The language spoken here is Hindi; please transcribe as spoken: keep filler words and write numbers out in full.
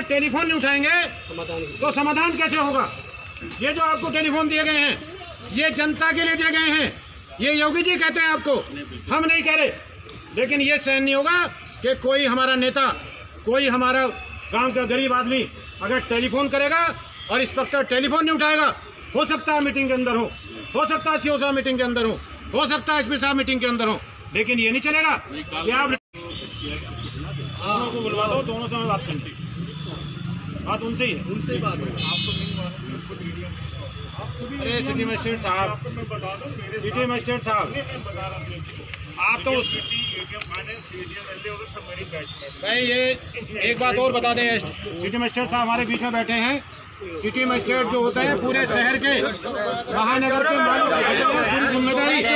टेलीफोन नहीं उठाएंगे तो समाधान कैसे होगा? ये जो आपको टेलीफोन दिए गए हैं ये जनता के लिए दिए गए हैं। ये योगी जी कहते हैं आपको, हम नहीं कह रहे। लेकिन ये सहन नहीं होगा कि कोई हमारा नेता, कोई हमारा गांव का गरीब आदमी अगर टेलीफोन करेगा और इंस्पेक्टर टेलीफोन नहीं उठाएगा। हो सकता है मीटिंग के अंदर हो, हो सकता है सीओ साहब मीटिंग के अंदर हो, हो सकता है एसपी साहब मीटिंग के अंदर हो, लेकिन ये नहीं चलेगा कि आप को बुलवा दो। दोनों से मैं बात करती, बात उनसे ही है, उनसे ही बात है। अरे सिटी मजिस्ट्रेट साहब, सिटी मजिस्ट्रेट साहब, आप तो भाई ये एक बात और बता दें, सिटी मजिस्ट्रेट साहब हमारे बीच में बैठे हैं। सिटी मजिस्ट्रेट जो होते हैं पूरे शहर के, महानगर के पूरी जिम्मेदारी